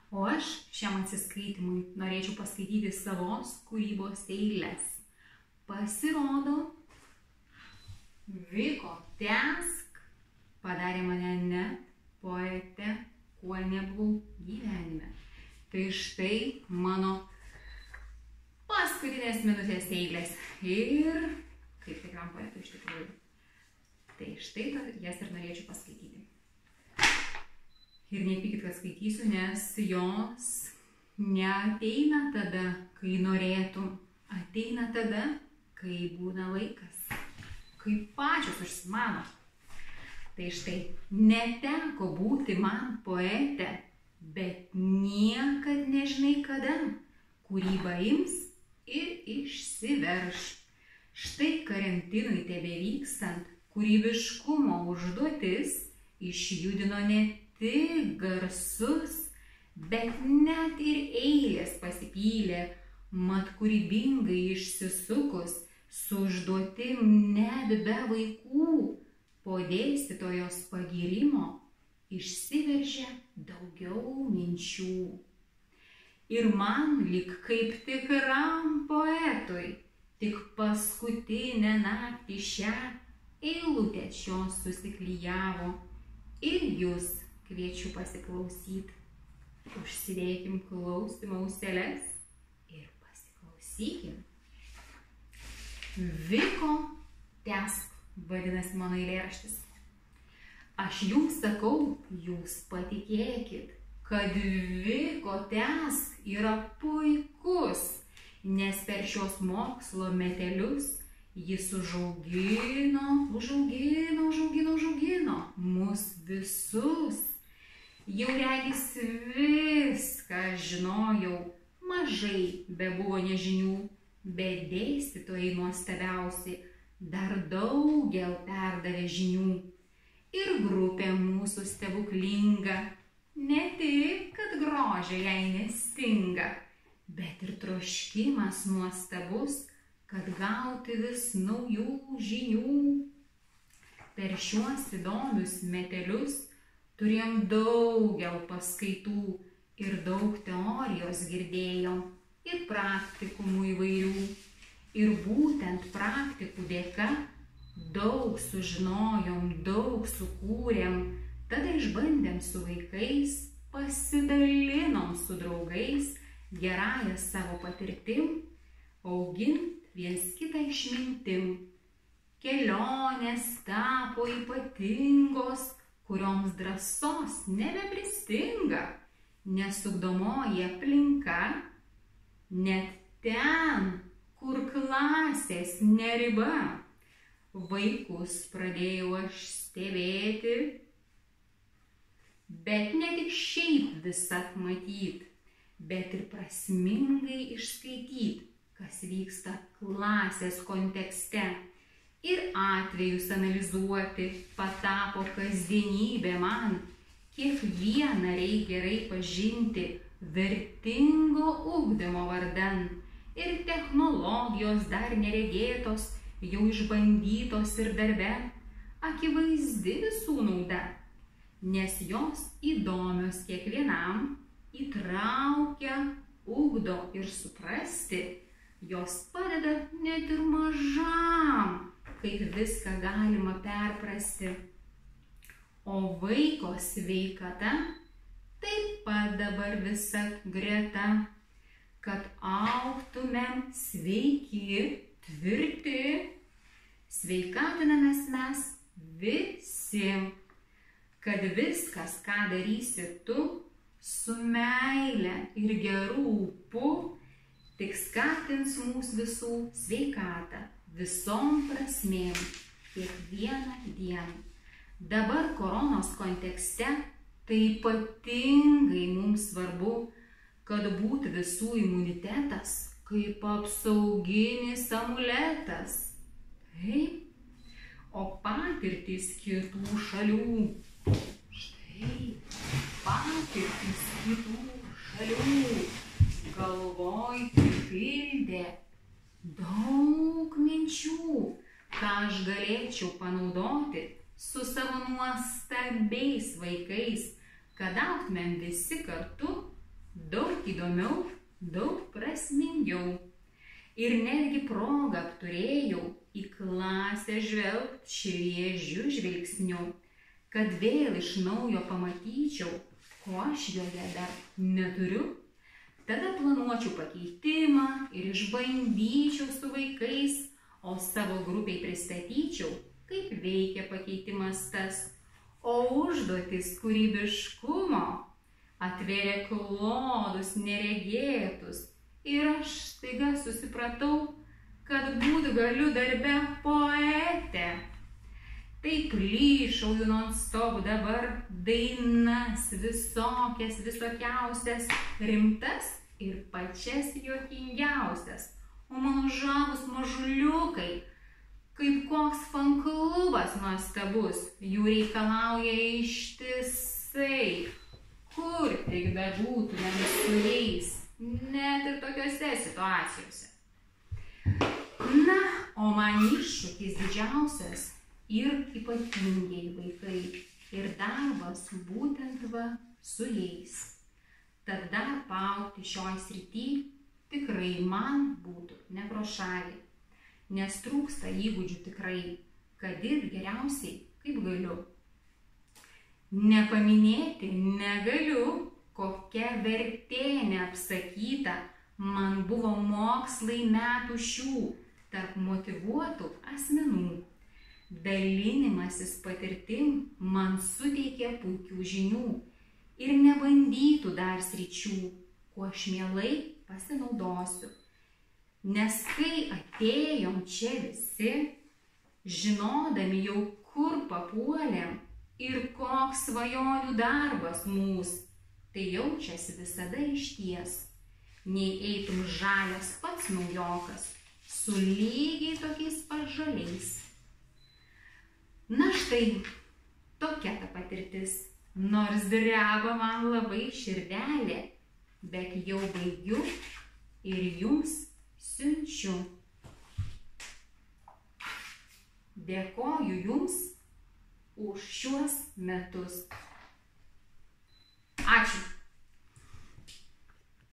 O aš šiam atsiskaitimui norėčiau paskaityti savos kūrybos eiles. Pasirodo, Viko Tęsk padarė mane net poete, kuo nebuvau gyvenime. Tai štai mano paskutinės minutės eilės. Ir kaip tikram poetui iš tikrųjų. Tai štai jas ir norėčiau paskaityti. Ir nepykit, kad skaitysiu, nes jos neateina tada, kai norėtų. Ateina tada, kai būna laikas. Kai pačios užsimano. Tai štai, neteko būti man poete, bet niekad nežinai kada. Kūryba ims ir išsiverš. Štai karantinui tebevykstant, kūrybiškumo užduotis išjudino ne tik garsus, bet net ir eilės pasipylė, mat kūrybingai išsisukus, su užduotim net be vaikų, po dėstytojos pagyrimo išsiveržė daugiau minčių. Ir man lyg kaip tikram poetui, tik paskutinę naktį šią eilutę šios susiklijavo. Ir jūs kviečiu pasiklausyt. Užsidėkim klausymo auseles ir pasiklausykim. Viko Tęsk vadinasi mano eilėraštis. Aš jums sakau, jūs patikėkit, kad Viko Tęsk yra puikus, nes per šios mokslo metelius jis užaugino mus visus. Jau regis viską žinojau, mažai bebuvo nežinių, bet dėstytojai nuostabiausi dar daugel perdavė žinių. Ir grupė mūsų stebuklinga, ne tik, kad grožio jai nestinga, bet ir troškimas nuostabus, kad gauti vis naujų žinių. Per šiuos įdomius metelius turėjom daugel paskaitų ir daug teorijos girdėjom ir praktikumų įvairių. Ir būtent praktikų dėka daug sužinojom, daug sukūrėm, tada išbandėm su vaikais, pasidalinom su draugais gerąją savo patirtim, augint viens kitą išmintim. Kelionės tapo ypatingos, kurioms drąsos nebepristinga, nes ugdomoji aplinka net ten, kur klasės neriba. Vaikus pradėjau aš stebėti, bet ne tik šiaip visat matyt, bet ir prasmingai išskaityt, kas vyksta klasės kontekste. Ir atvejus analizuoti patapo kasdienybė man. Kiekvieną reikia gerai pažinti vertingo ugdymo vardan. Ir technologijos dar neregėtos, jau išbandytos ir darbe, akivaizdi visų nauda, nes jos įdomios kiekvienam, įtraukia, ugdo ir suprasti, jos padeda net ir mažam, kaip viską galima perprasti. O vaiko sveikata taip pat dabar visat greta, kad augtumėm sveiki, tvirti, sveikatinamės mes visi, kad viskas, ką darysi tu, su meile ir gerų ūpu, tik skatins mūsų visų sveikatą, visom prasmėm, kiekvieną dieną. Dabar koronos kontekste tai ypatingai mums svarbu, kad būtų visų imunitetas kaip apsauginis amuletas. Taip, o patirtys kitų šalių. Štai, patirtys kitų šalių. Galvoj pripildė daug minčių, ką aš galėčiau panaudoti su savo nuostabiais vaikais, kad augtumėm visi kartu daug įdomiau, daug prasmingiau. Ir netgi progą turėjau į klasę žvelgt šviežiu žvilgsniu, kad vėl iš naujo pamatyčiau, ko aš joje dar neturiu. Tada planuočiau pakeitimą ir išbandyčiau su vaikais, o savo grupiai pristatyčiau, kaip veikia pakeitimas tas. O užduotis kūrybiškumo atvėrė klodus neregėtus ir aš staiga susipratau, kad būt galiu darbe poetė. Taip lyšauju non-stop dabar dainas visokiausias, rimtas ir pačias juokingiausias. O mano žavūs mažuliukai, kaip koks fanklubas nuostabus, jų reikalauja ištisai. Kur tik bebūtumėm su jais, net ir tokiose situacijose. Na, o man iššūkis didžiausias ir ypatingiai vaikai ir darbas būtent va su jais. Tad dar paaugti šioj srity tikrai man būtų ne pro šalį, nes trūksta įgūdžių tikrai, kad ir geriausiai kaip galiu. Nepaminėti negaliu, kokia vertė neapsakyta man buvo mokslai metų šių tarp motyvuotų asmenų. Dalinimasis patirtim man suteikė puikių žinių ir nebandytų dar sričių, kuo aš mielai pasinaudosiu. Nes kai atėjom čia visi, žinodami jau kur papuolėm ir koks svajonių darbas mūsų, tai jaučiasi visada išties, nei eitum žalias pats naujokas, su lygiai tokiais pažaliais. Na štai, tokia ta patirtis, nors dreba man labai širdelė, bet jau baigiu ir jums siunčiu. Dėkoju jums už šiuos metus. Ačiū.